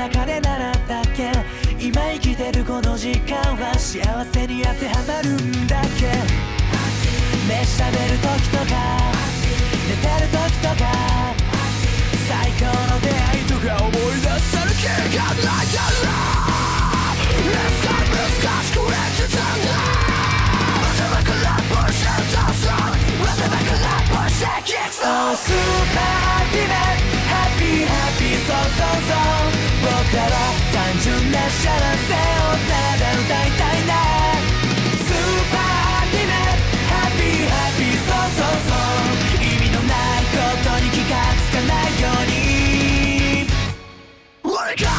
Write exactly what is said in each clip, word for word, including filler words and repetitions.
中で習ったっけ。今生きてるこの時間は幸せに当てはまるんだっけ。飯食べる時とか寝てる時とか最高の出会いとか思い出せる気がないだろう。難しく生きてんだ。頭からポシェットソング頭からポシェットソング Oh super ultimate happy happy so so so 僕らは単純な幸せをただ歌いたいな。 Super ultimate happy happy so so so 意味のないことに気がつかないように俺が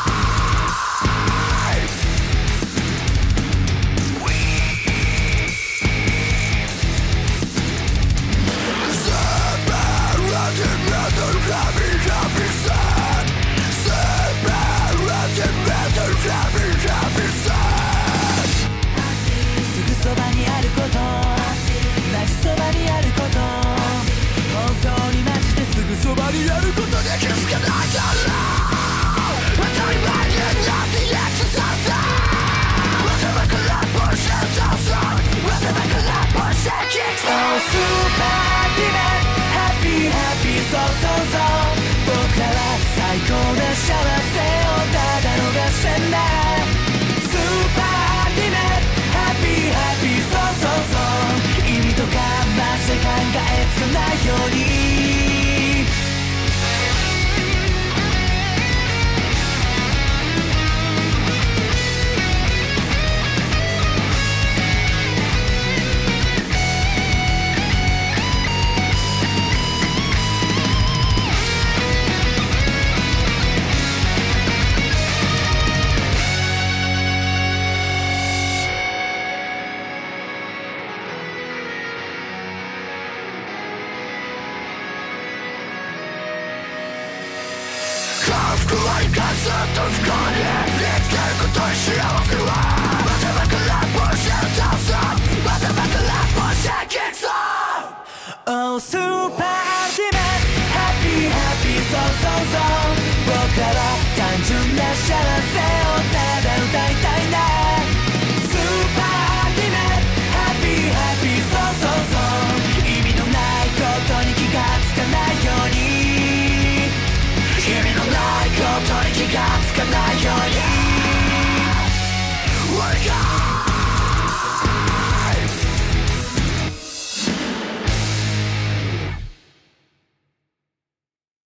すぐそばにあることマジそばにあること本当にマジですぐそばにあることに気づかないだろう。当たり前になって生きてた頭からポシェットソング頭からポシェットソング Oh super ultimate happy happy so so so 僕らは最高な幸せをただ逃してんだ。 Super ultimate happy happy so so so 意味とかマジで考えつかないように不幸はいかずっと不幸に生きてることに幸せは頭からポシェットソング頭からポシェットソング Oh super ultimate happy happy so so so